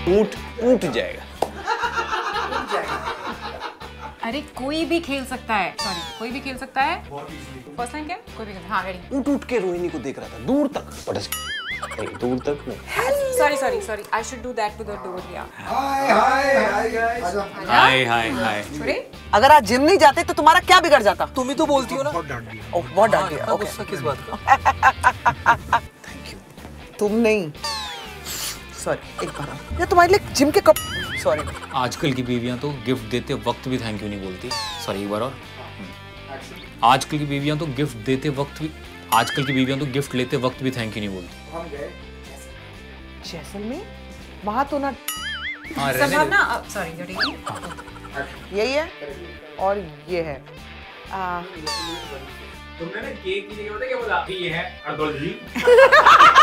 ऊंट ऊंट जाएगा। अरे कोई भी खेल सकता है, सॉरी कोई भी खेल सकता है। फर्स्ट लाइन क्या? कोई भी खेल, हाँ रेडी। ऊंट उठ के रोहिणी को देख रहा था दूर तक, नहीं दूर तक नहीं। Sorry I should do that to the door. या हाय छोड़े। अगर आज जिम नहीं जाते तो तुम्हारा क्या बिगड़ जाता? तुम ही तो बोलती हो ना। बहुत डांट दिया। ओह बहुत डांट दिया। ओके गुस्सा किस बात का? Thank you. तुम नहीं, सॉरी एक बार ये तुम्हारे लिए जिम के कप, सॉरी। आजकल की बीवियां तो गिफ्ट देते वक्त भी थैंक यू नहीं बोलती। सॉरी एक बार और। आजकल की बीवियां तो गिफ्ट देते वक्त भी, आजकल की बीवियां तो गिफ्ट लेते वक्त भी थैंक यू नहीं बोलती। हम गए जैसलमेर, वहां तो ना संभावना, सॉरी रेडी। यही है और ये है। तुमने ना केक की जगह पता क्या बोला? ये है अर्दोल जी।